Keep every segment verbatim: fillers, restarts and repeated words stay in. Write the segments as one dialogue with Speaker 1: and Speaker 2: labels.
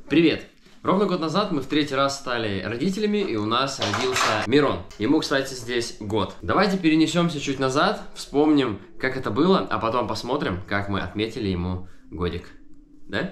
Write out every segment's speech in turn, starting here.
Speaker 1: Привет! Ровно год назад мы в третий раз стали родителями, и у нас родился Мирон. Ему, кстати, здесь год. Давайте перенесемся чуть назад, вспомним, как это было, а потом посмотрим, как мы отметили ему годик. Да?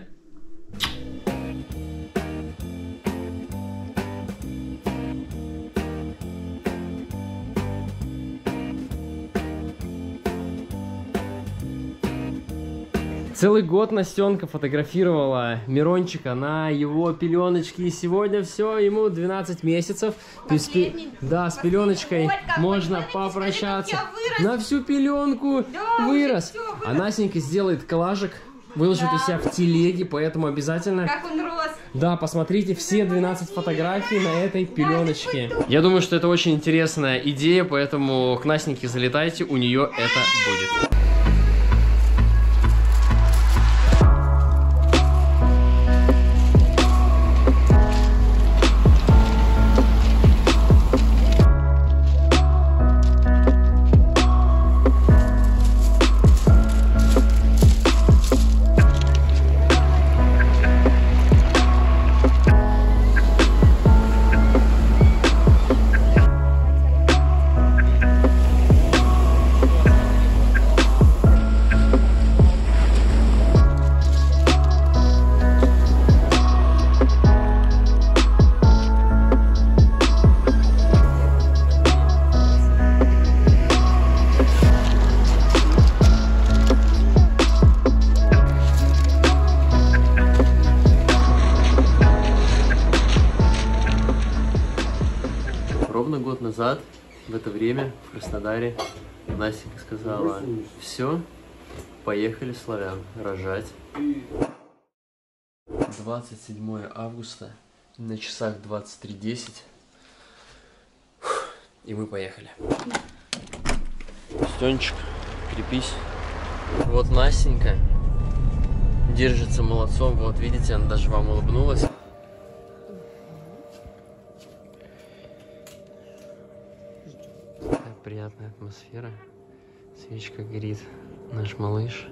Speaker 1: Целый год Настенка фотографировала Мирончика на его пеленочке, и сегодня все, ему двенадцать месяцев. То есть, да, с пеленочкой можно попрощаться. На всю пеленку вырос. А Настенька сделает коллажик, выложит у себя в телеге, поэтому обязательно...
Speaker 2: Как он рос.
Speaker 1: Да, посмотрите все двенадцать фотографий на этой пеленочке. Я думаю, что это очень интересная идея, поэтому к Настеньке залетайте, у нее это будет. Ровно год назад, в это время, в Краснодаре, Настенька сказала: все, поехали, славян, рожать. двадцать седьмое августа, на часах двадцать три десять, и мы поехали. Стенчик, крепись. Вот Настенька держится молодцом, вот видите, она даже вам улыбнулась. Приятная атмосфера. Свечка горит. Наш малыш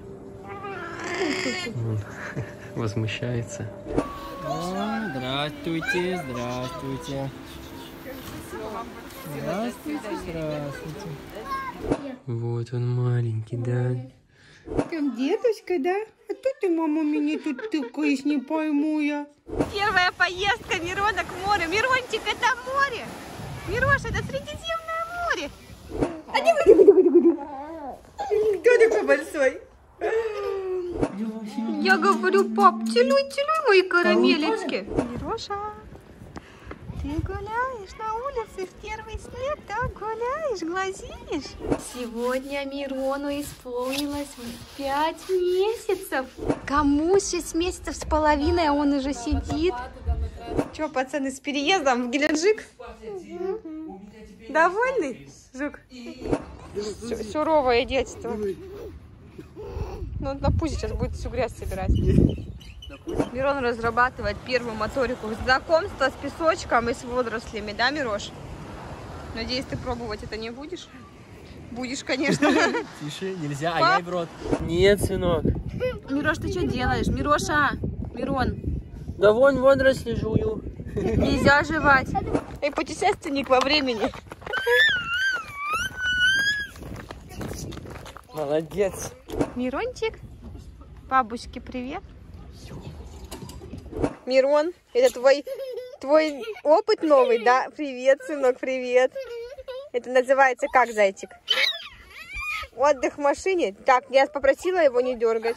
Speaker 1: возмущается.
Speaker 3: О, здравствуйте, здравствуйте. Здравствуйте, здравствуйте.
Speaker 1: Вот он маленький, да?
Speaker 2: Там дедушка, да? А то ты, мама, меня тут тыкаешь, не пойму я. Первая поездка Мирона к морю. Мирончик, это море. Мирош, это Средиземное море. А не выйди, кто такой большой? Я говорю, пап, целуй, целуй мои карамелечки. Мироша, ты гуляешь на улице в первый снег, так гуляешь, глазишь. Сегодня Мирону исполнилось пять месяцев. Кому шесть месяцев с половиной, а он уже сидит. Че, пацаны, с переездом в Геленджик? Довольный, Жук? Суровое детство. Ну, на пузе сейчас будет всю грязь собирать. Мирон разрабатывает первую моторику знакомства с песочком и с водорослями, да, Мирош? Надеюсь, ты пробовать это не будешь? Будешь, конечно.
Speaker 1: Тише, нельзя, а я в рот. Нет, сынок.
Speaker 2: Мирош, ты что делаешь? Мироша, Мирон.
Speaker 1: Да вон водоросли жую.
Speaker 2: Нельзя жевать. Эй, путешественник во времени.
Speaker 1: Молодец.
Speaker 2: Мирончик, бабушке привет. Мирон, это твой, твой опыт новый, да? Привет, сынок, привет. Это называется как, зайчик? Отдых в машине. Так, я попросила его не дергать.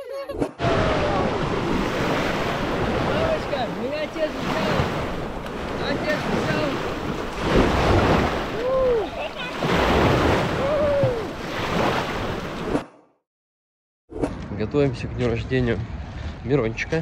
Speaker 3: Бабушка, меня отец взял. Отец взял.
Speaker 1: Готовимся к дню рождения Мирончика.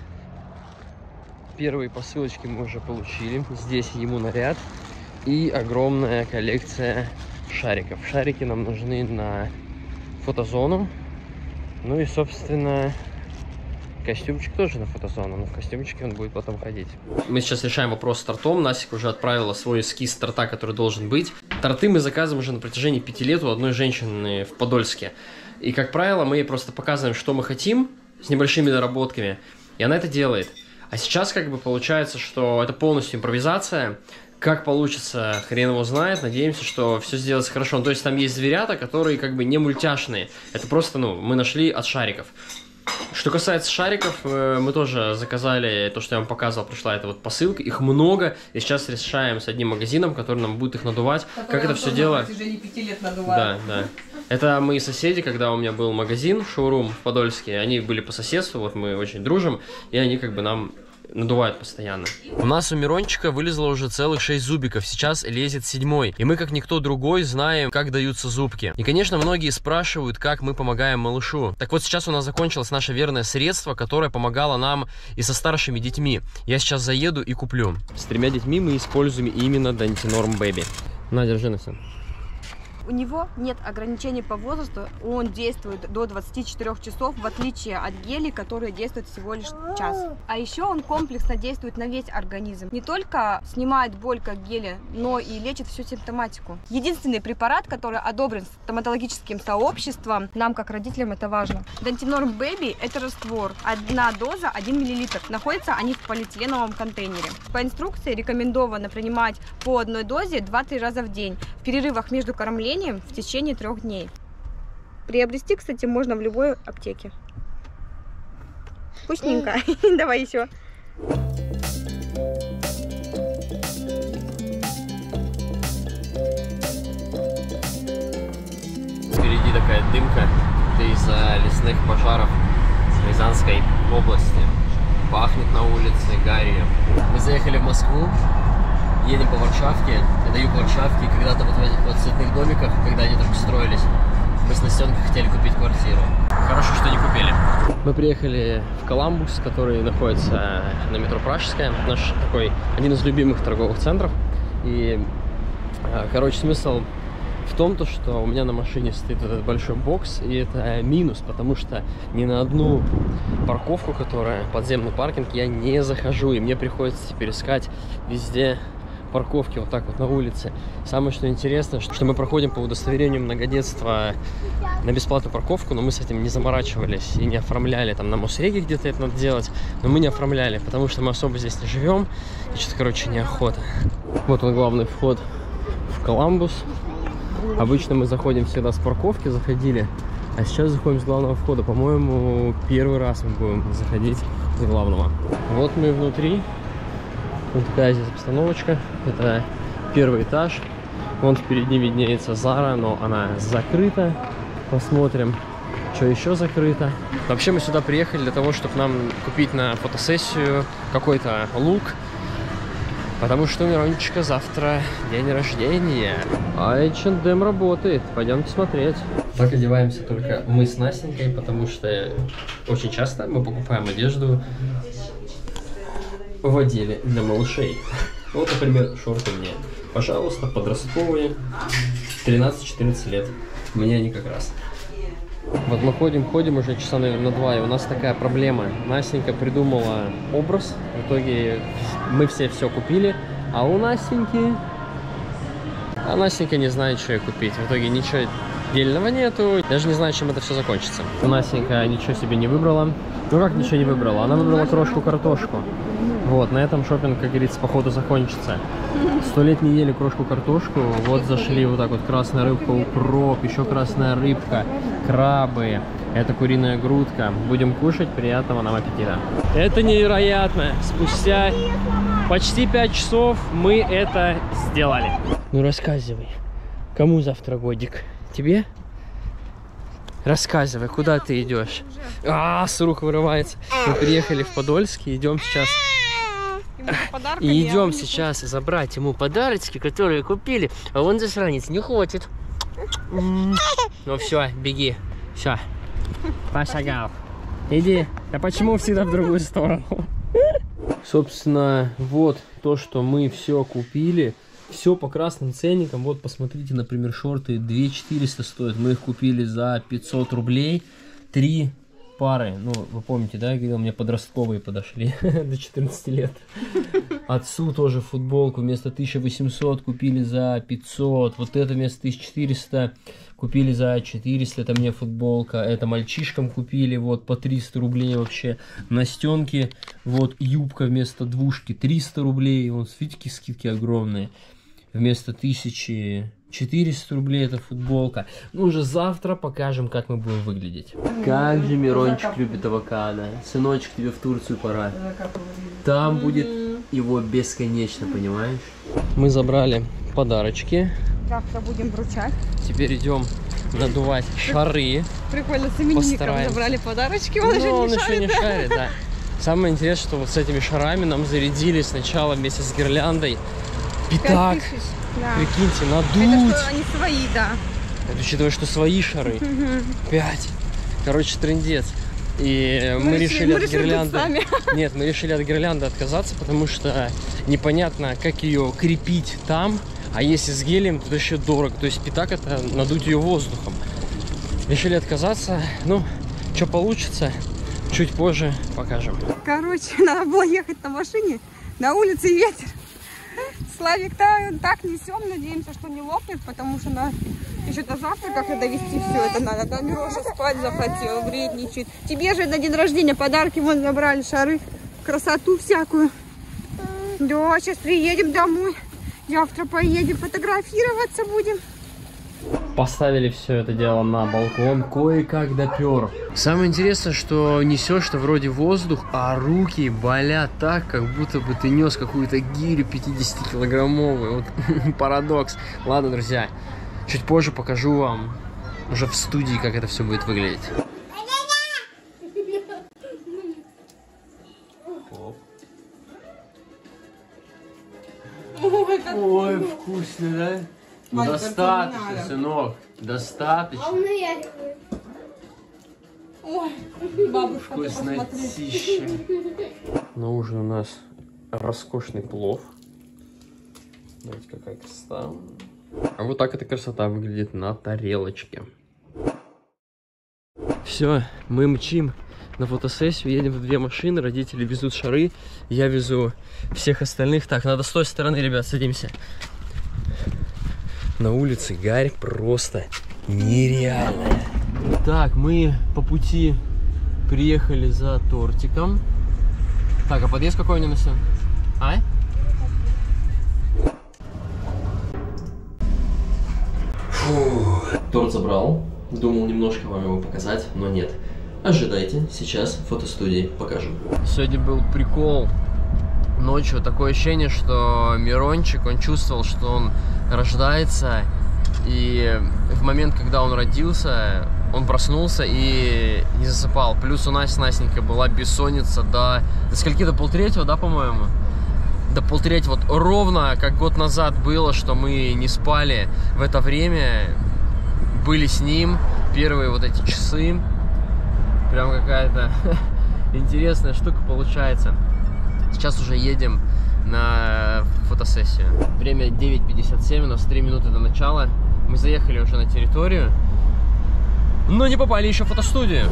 Speaker 1: Первые посылочки мы уже получили. Здесь ему наряд и огромная коллекция шариков. Шарики нам нужны на фотозону. Ну и, собственно, костюмчик тоже на фотозону, но в костюмчике он будет потом ходить. Мы сейчас решаем вопрос с тортом. Настя уже отправила свой эскиз торта, который должен быть. Торты мы заказываем уже на протяжении пяти лет у одной женщины в Подольске. И, как правило, мы ей просто показываем, что мы хотим, с небольшими доработками, и она это делает. А сейчас как бы получается, что это полностью импровизация. Как получится, хрен его знает. Надеемся, что все сделается хорошо. Ну, то есть там есть зверята, которые как бы не мультяшные. Это просто, ну, мы нашли от шариков. Что касается шариков, мы тоже заказали то, что я вам показывал, пришла эта вот посылка. Их много, и сейчас решаем с одним магазином, который нам будет их надувать. Который как это все дело...
Speaker 3: на протяжении пяти лет надувает.
Speaker 1: Да, да. Это мои соседи, когда у меня был магазин, шоурум в Подольске, они были по соседству, вот мы очень дружим, и они как бы нам надувают постоянно. У нас у Мирончика вылезло уже целых шесть зубиков, сейчас лезет седьмой. И мы, как никто другой, знаем, как даются зубки. И, конечно, многие спрашивают, как мы помогаем малышу. Так вот, сейчас у нас закончилось наше верное средство, которое помогало нам и со старшими детьми. Я сейчас заеду и куплю. С тремя детьми мы используем именно Dantinorm Baby. На, держи на все.
Speaker 2: У него нет ограничений по возрасту, он действует до двадцати четырёх часов, в отличие от гелей, которые действуют всего лишь час. А еще он комплексно действует на весь организм. Не только снимает боль, как гели, но и лечит всю симптоматику. Единственный препарат, который одобрен стоматологическим сообществом, нам, как родителям, это важно. Dantinorm Baby – это раствор. Одна доза – один миллилитр. Находятся они в полиэтиленовом контейнере. По инструкции рекомендовано принимать по одной дозе два-три раза в день. В перерывах между кормлением в течение трех дней. Приобрести, кстати, можно в любой аптеке. Вкусненько. Давай еще.
Speaker 1: Впереди такая дымка. Это из-за лесных пожаров в Рязанской области. Пахнет на улице гарью. Мы заехали в Москву. Едем по Варшавке, это юг Варшавки, когда-то вот в этих вот цветных домиках, когда они только строились, мы с Настенкой хотели купить квартиру. Хорошо, что не купили. Мы приехали в Коламбус, который находится на метро Пражская, наш такой, один из любимых торговых центров. И, короче, смысл в том, то, что у меня на машине стоит этот большой бокс, и это минус, потому что ни на одну парковку, которая подземный паркинг, я не захожу, и мне приходится теперь искать везде парковки вот так вот на улице. Самое что интересно, что мы проходим по удостоверению многодетства на бесплатную парковку, но мы с этим не заморачивались и не оформляли. Там на Мосреге где-то это надо делать, но мы не оформляли, потому что мы особо здесь не живем, и что-то, короче, неохота. Вот он, главный вход в Коламбус. Обычно мы заходим всегда с парковки, заходили, а сейчас заходим с главного входа. По-моему, первый раз мы будем заходить с главного. Вот мы внутри. Вот такая здесь обстановочка. Это первый этаж. Вон впереди виднеется Zara, но она закрыта. Посмотрим, что еще закрыто. Вообще мы сюда приехали для того, чтобы нам купить на фотосессию какой-то лук. Потому что у Мирончика завтра день рождения. А эйч энд эм работает. Пойдемте смотреть. Так одеваемся только мы с Настенькой, потому что очень часто мы покупаем одежду в отделе для малышей. Вот, например, шорты мне. Пожалуйста, подростковые. тринадцать-четырнадцать лет. Мне они как раз. Вот мы ходим, ходим уже часа, наверное, два, и у нас такая проблема. Настенька придумала образ, в итоге мы все все купили, а у Настеньки... А Настенька не знает, что ей купить. В итоге ничего дельного нету, даже не знаю, чем это все закончится. Настенька ничего себе не выбрала. Ну как ничего не выбрала? Она выбрала крошку-картошку. Вот, на этом шопинг, как говорится, походу закончится. Сто лет не ели крошку-картошку, вот зашли вот так вот красная рыбка, укроп, еще красная рыбка, крабы, это куриная грудка. Будем кушать, приятного нам аппетита. Это невероятно, спустя почти пять часов мы это сделали. Ну рассказывай, кому завтра годик? Тебе? Рассказывай, куда ты идешь? А, с рук вырывается. Мы приехали в Подольск и идем сейчас... И идем сейчас забрать ему подарочки, которые купили, а он засранец не хочет. Ну все, беги. Все. Пошагал. Иди. А почему всегда в другую сторону? Собственно, вот то, что мы все купили. Все по красным ценникам. Вот, посмотрите, например, шорты две тысячи четыреста стоят. Мы их купили за пятьсот рублей. Три пары. Ну, вы помните, да, я говорил, мне подростковые подошли до четырнадцати лет. Отцу тоже футболку вместо тысячи восьмисот купили за пятьсот. Вот это вместо тысячи четырёхсот купили за четыреста. Это мне футболка. Это мальчишкам купили вот по триста рублей вообще. Настенки, вот юбка вместо двушки триста рублей. Вот видите, скидки огромные. Вместо тысячи четырёхсот рублей это футболка. Ну, уже завтра покажем, как мы будем выглядеть. Как же Мирончик любит авокадо. Сыночек, тебе в Турцию пора. Там будет его бесконечно, понимаешь? Мы забрали подарочки.
Speaker 2: Завтра будем вручать.
Speaker 1: Теперь идем надувать шары.
Speaker 2: Прикольно, с именинником
Speaker 1: Постараемся.
Speaker 2: забрали подарочки. Он,
Speaker 1: Но
Speaker 2: еще,
Speaker 1: он
Speaker 2: не
Speaker 1: еще
Speaker 2: шарит,
Speaker 1: не
Speaker 2: да?
Speaker 1: шарит, да. Самое интересное, что вот с этими шарами нам зарядили сначала вместе с гирляндой пятак.
Speaker 2: пять тысяч. Да.
Speaker 1: Прикиньте, надуть.
Speaker 2: Это что, они свои, да.
Speaker 1: Это учитывая, что свои шары. Пять. Короче, трындец. И мы,
Speaker 2: Мы
Speaker 1: решили,
Speaker 2: решили- мы
Speaker 1: от
Speaker 2: решили
Speaker 1: гирлянды.
Speaker 2: быть сами.
Speaker 1: Нет, мы решили от гирлянды отказаться, потому что непонятно, как ее крепить там. А если с гелием, то еще дорого. То есть пятак это надуть ее воздухом. Решили отказаться. Ну, что получится, чуть позже покажем.
Speaker 2: Короче, надо было ехать на машине. На улице ветер. Славик-то так несем, надеемся, что не лопнет, потому что на еще до завтрака, когда довести все это надо. Да, Мироша спать захотел, вредничает. Тебе же на день рождения подарки вон забрали, шары, красоту всякую. Да, сейчас приедем домой. Завтра поедем, фотографироваться будем.
Speaker 1: Поставили все это дело на балкон, кое-как допер. Самое интересное, что несешь-то вроде воздух, а руки болят так, как будто бы ты нес какую-то гирю пятидесятикилограммовую. Вот парадокс. Ладно, друзья, чуть позже покажу вам уже в студии, как это все будет выглядеть. Ой, вкусно, да? Ну, достаточно, сынок, достаточно.
Speaker 2: Ой, бабушка,
Speaker 1: Вкуснотища. На ужин у нас роскошный плов. Смотрите, какая красота. А вот так эта красота выглядит на тарелочке. Все, мы мчим на фотосессию, едем в две машины, родители везут шары, я везу всех остальных. Так, надо с той стороны, ребят, садимся. На улице гарь просто нереальная. Так, мы по пути приехали за тортиком. Так, а подъезд какой у него на? А? Фу, торт забрал. Думал немножко вам его показать, но нет. Ожидайте, сейчас в фотостудии покажу. Сегодня был прикол. Ночью такое ощущение, что Мирончик, он чувствовал, что он рождается. И в момент, когда он родился, он проснулся и не засыпал. Плюс у нас с Настенькой была бессонница до, до скольки, до полтретьего, да, по-моему? До полтретьего, вот ровно как год назад было, что мы не спали в это время. Были с ним первые вот эти часы. Прям какая-то интересная штука получается. Сейчас уже едем на фотосессию. Время девять пятьдесят семь, у нас три минуты до начала. Мы заехали уже на территорию, но не попали еще в фотостудию.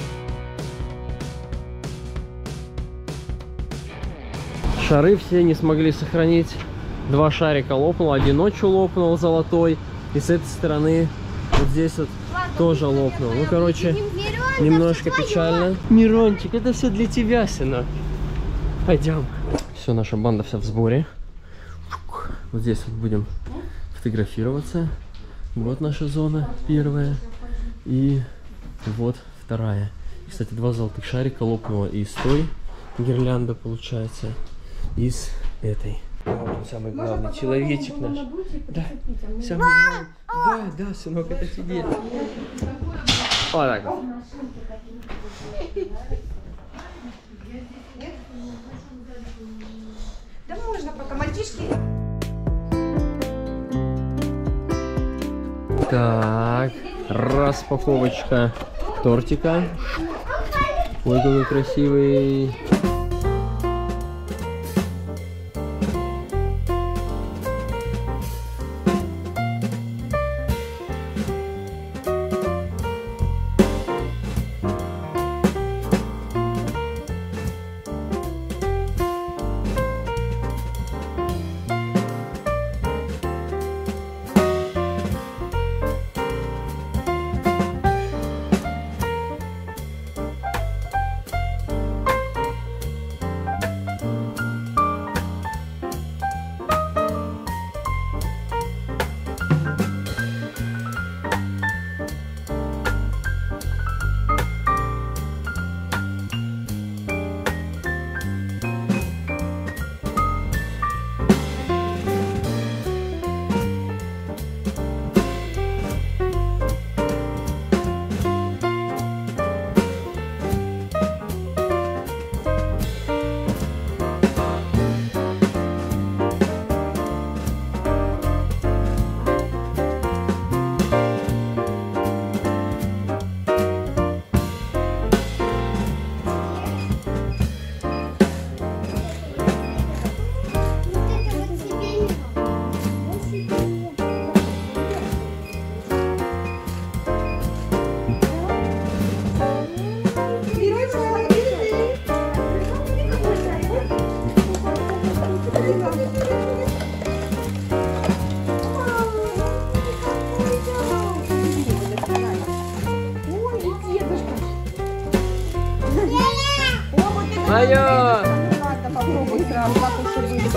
Speaker 1: Шары все не смогли сохранить. Два шарика лопнуло, один ночью лопнул золотой. И с этой стороны вот здесь вот тоже лопнул. Ну, короче, немножко печально. Мирончик, это все для тебя, сынок. Пойдем. Все, наша банда вся в сборе. Вот здесь вот будем фотографироваться. Вот наша зона первая. И вот вторая. Кстати, два золотых шарика лопнуло и с той гирлянды, получается, и с этой. Вот самый главный человечек наш. Да, самый главный. Да, да, сынок, это тебе. Вот так вот.
Speaker 2: Да можно пока, мальчишки.
Speaker 1: Так, распаковочка тортика. Ой, какой красивый. Мое!
Speaker 2: Ладно, попробуй сразу, как лучше будет.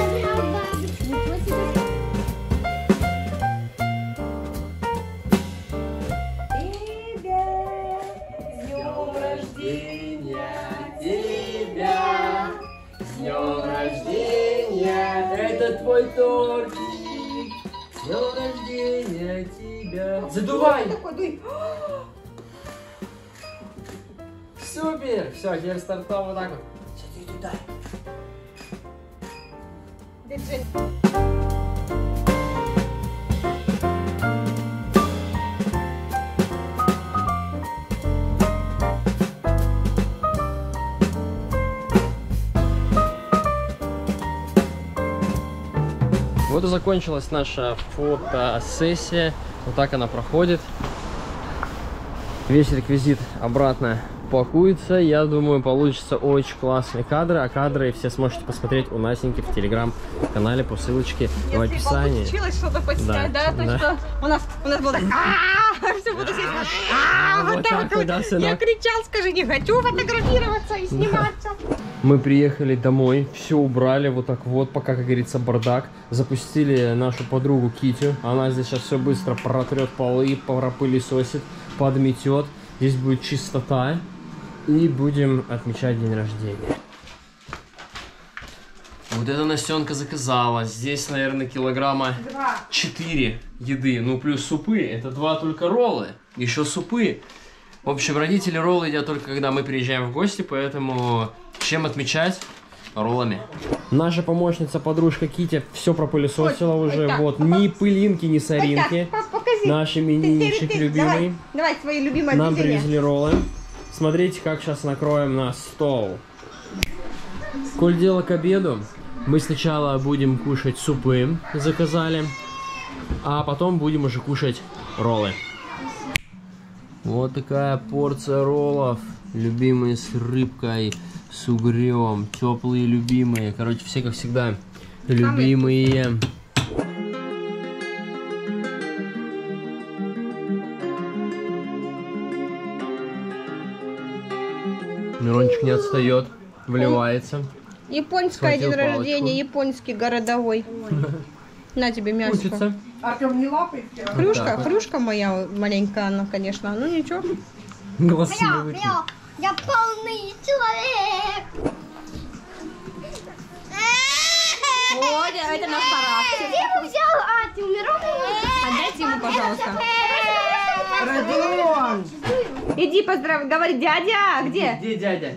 Speaker 1: С днем рождения! Это твой тортик! С днем рождения тебя! Задувай! Супер! Все, теперь стартовал вот так вот. Смотри туда. Вот и закончилась наша фотосессия. Вот так она проходит. Весь реквизит обратно пакуется. Я думаю, получится очень классные кадры. А кадры все сможете посмотреть у Насеньки в телеграм-канале по ссылочке в описании.
Speaker 2: Если получилось что-то поснять, да, то
Speaker 1: да.
Speaker 2: что у нас, у нас было так, все буду сидеть, вот так вот. Я кричал, скажи, не хочу фотографироваться и сниматься.
Speaker 1: Мы приехали домой, все убрали вот так вот, пока, как говорится, бардак. Запустили нашу подругу Китю. Она здесь сейчас все быстро протрет полы, пропылесосит, подметет. Здесь будет чистота. И будем отмечать день рождения. Вот эта Настенка заказала. Здесь, наверное, килограмма четыре еды. Ну, плюс супы. Это два только роллы. Еще супы. В общем, родители роллы едят только когда мы приезжаем в гости, поэтому чем отмечать? Роллами. Наша помощница, подружка Китя, все пропылесосила
Speaker 2: Ой,
Speaker 1: уже.
Speaker 2: так,
Speaker 1: вот,
Speaker 2: папа.
Speaker 1: ни пылинки, ни соринки.
Speaker 2: Так, покажи.
Speaker 1: Наш именинничек любимый.
Speaker 2: Давай, давай свои любимые
Speaker 1: Нам
Speaker 2: движения.
Speaker 1: привезли роллы. Смотрите, как сейчас накроем на стол. Коль дело к обеду, мы сначала будем кушать супы, заказали, а потом будем уже кушать роллы. Вот такая порция роллов, любимые с рыбкой, с угрем, теплые, любимые. Короче, все как всегда любимые. Мирончик не отстает, вливается.
Speaker 2: Японское день
Speaker 1: Схватил
Speaker 2: рождения,
Speaker 1: палочку.
Speaker 2: японский городовой. На тебе мясо.
Speaker 1: Учится.
Speaker 4: Артем, не лапай вчера.
Speaker 2: Хрюшка,
Speaker 1: Вот так вот.
Speaker 2: хрюшка моя маленькая, она, конечно. Ну ничего.
Speaker 1: Глаз себе выкинь.
Speaker 5: Я полный человек.
Speaker 2: Вот, это наш характер.
Speaker 5: Где его взял? А, ты умирал?
Speaker 2: Отдайте ему, пожалуйста.
Speaker 4: Родион!
Speaker 2: Иди поздравь, говори, дядя, где?
Speaker 1: Где дядя?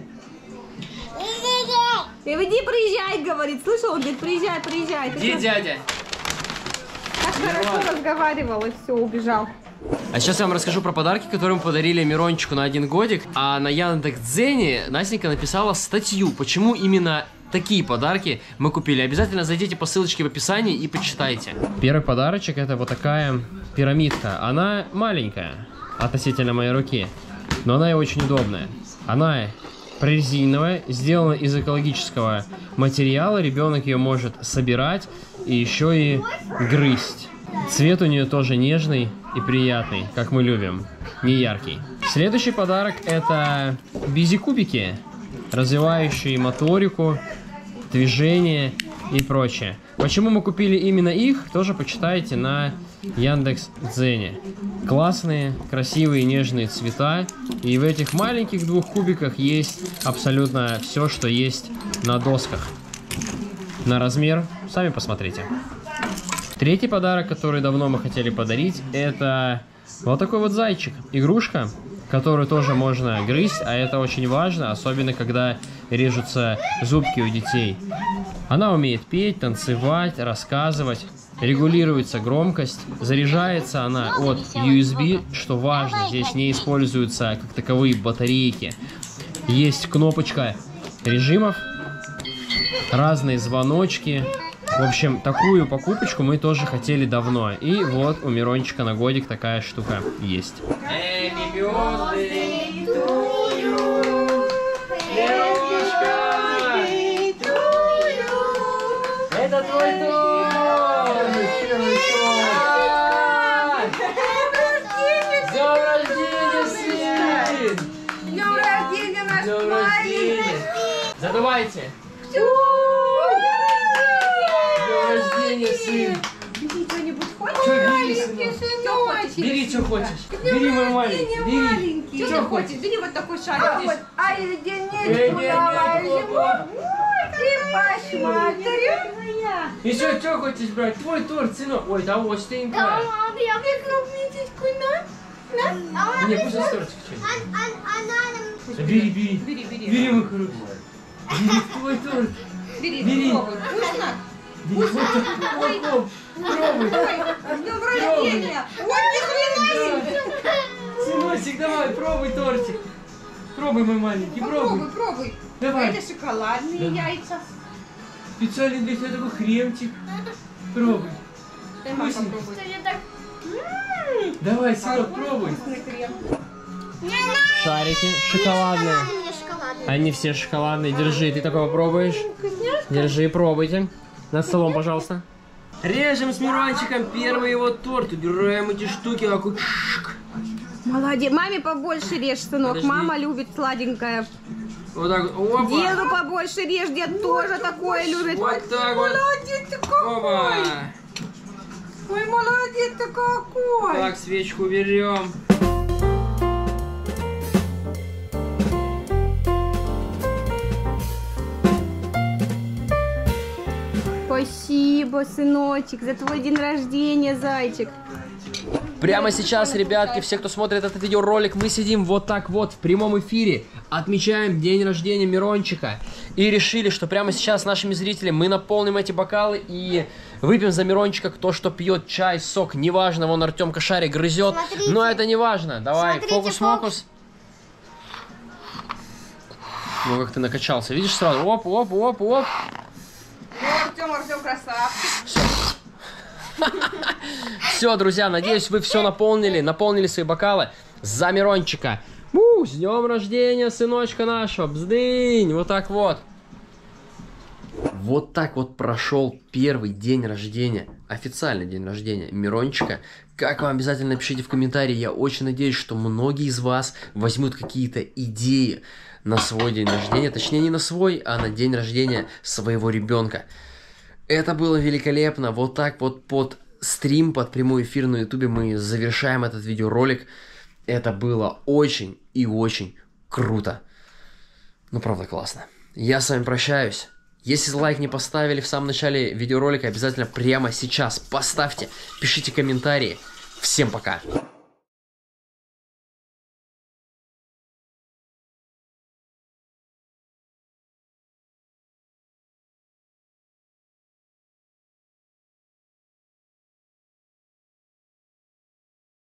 Speaker 2: Ты иди, приезжай, говорит. Слышал, он говорит, приезжай, приезжай. Ты
Speaker 1: Где
Speaker 2: что,
Speaker 1: дядя?
Speaker 2: так хорошо разговаривал и все, убежал.
Speaker 1: А сейчас я вам расскажу про подарки, которые мы подарили Мирончику на один годик. А на Яндекс.Дзене Настенька написала статью, почему именно такие подарки мы купили. Обязательно зайдите по ссылочке в описании и почитайте. Первый подарочек — это вот такая пирамидка. Она маленькая относительно моей руки, но она и очень удобная. Она прорезиновая, сделана из экологического материала. Ребенок ее может собирать и еще и грызть. Цвет у нее тоже нежный и приятный, как мы любим, не яркий. Следующий подарок — это бизи-кубики, развивающие моторику, движение и прочее. Почему мы купили именно их, тоже почитайте на Яндекс.Дзене. Классные, красивые, нежные цвета. И в этих маленьких двух кубиках есть абсолютно все, что есть на досках. На размер сами посмотрите. Третий подарок, который давно мы хотели подарить, это вот такой вот зайчик. Игрушка, которую тоже можно грызть, а это очень важно, особенно когда режутся зубки у детей. Она умеет петь, танцевать, рассказывать, регулируется громкость, заряжается она от ю эс би, что важно, здесь не используются как таковые батарейки. Есть кнопочка режимов, разные звоночки. В общем, такую покупочку мы тоже хотели давно. И вот у Мирончика на годик такая штука есть. Это твой дом! С днем рождения, сын!
Speaker 4: Днем рождения, наш
Speaker 1: Днем
Speaker 4: маленький!
Speaker 1: рождения! За Надувайте. День рождения, сын.
Speaker 2: Бери что-нибудь хочешь?
Speaker 1: Что бери,
Speaker 2: Маленький
Speaker 1: сынок?
Speaker 2: сыночек.
Speaker 1: Бери, что хочешь. Бери, мой маленький. Бери.
Speaker 2: Маленький.
Speaker 1: Что
Speaker 2: Что
Speaker 1: хочешь?
Speaker 2: хочешь? Бери вот такой шарик.
Speaker 3: А
Speaker 2: здесь.
Speaker 3: вот, а и
Speaker 1: Э,
Speaker 3: денечку
Speaker 1: не,
Speaker 3: давай
Speaker 1: не,
Speaker 3: ему.
Speaker 1: опа.
Speaker 3: И посмотрим.
Speaker 1: Еще что хочешь брать? Твой торт, сынок. Ой, да вот
Speaker 5: Да,
Speaker 1: стенька.
Speaker 5: мам, я клубничку на. На.
Speaker 1: Не, пусть тортик что-нибудь.
Speaker 5: Она
Speaker 1: Бери, бери.
Speaker 2: Бери, бери.
Speaker 1: Бери, мой хороший. Бери твой торт.
Speaker 2: Бери,
Speaker 1: Бери.
Speaker 2: пробуй. Вкусно?
Speaker 1: Бери, вот так. Оп, оп. Пробуй.
Speaker 2: С днем рождения. Ой, ни хрена себе.
Speaker 1: Сыночек, давай, пробуй тортик. Пробуй, мой маленький, пробуй.
Speaker 2: Попробуй, пробуй.
Speaker 1: Давай.
Speaker 2: Это шоколадные
Speaker 1: Да.
Speaker 2: яйца.
Speaker 1: Специально для тебя такой хремчик. Пробуй.
Speaker 2: Дай мама
Speaker 1: Вкусненько.
Speaker 2: попробуй.
Speaker 5: что я так...
Speaker 1: Давай, сынок, пробуй.
Speaker 2: Вкусный крем.
Speaker 1: Шарики шоколадные.
Speaker 5: Мне шоколадный.
Speaker 1: Они все шоколадные. Держи, ты такой попробуешь. Держи, пробуйте. Над столом, пожалуйста. Режем с Мирончиком первый его торт. Убираем эти штуки. Такой.
Speaker 2: Молодец. Маме побольше режь, сынок.
Speaker 1: Подожди.
Speaker 2: Мама любит сладенькое.
Speaker 1: Вот так вот. Опа.
Speaker 2: Деду побольше режь, дед тоже такое любит.
Speaker 1: Вот так вот.
Speaker 2: Молодец ты какой.
Speaker 1: Опа.
Speaker 2: Ой, молодец ты какой.
Speaker 1: Так, свечку берем.
Speaker 2: Спасибо, сыночек, за твой день рождения, зайчик.
Speaker 1: Прямо сейчас, ребятки, все, кто смотрит этот видеоролик, мы сидим вот так вот в прямом эфире, отмечаем день рождения Мирончика. И решили, что прямо сейчас с нашими зрителями мы наполним эти бокалы и выпьем за Мирончика, кто что пьет, чай, сок, неважно, вон Артемка шарик грызет,
Speaker 5: Смотрите.
Speaker 1: но это не важно. Давай,
Speaker 5: Смотрите,
Speaker 1: фокус-мокус. Ну, как ты накачался, видишь сразу, оп, оп, оп, оп.
Speaker 2: Артем, Артем, красавчик.
Speaker 1: Все. Все, друзья, надеюсь, вы все наполнили, наполнили свои бокалы за Мирончика. У, с днем рождения, сыночка нашего, бздынь, вот так вот. Вот так вот прошел первый день рождения, официальный день рождения Мирончика. Как вам, обязательно напишите в комментарии, я очень надеюсь, что многие из вас возьмут какие-то идеи на свой день рождения, точнее не на свой, а на день рождения своего ребенка. Это было великолепно. Вот так вот под стрим, под прямой эфир на ютубе мы завершаем этот видеоролик. Это было очень и очень круто. Ну, правда, классно. Я с вами прощаюсь. Если лайк не поставили в самом начале видеоролика, обязательно прямо сейчас поставьте. Пишите комментарии. Всем пока.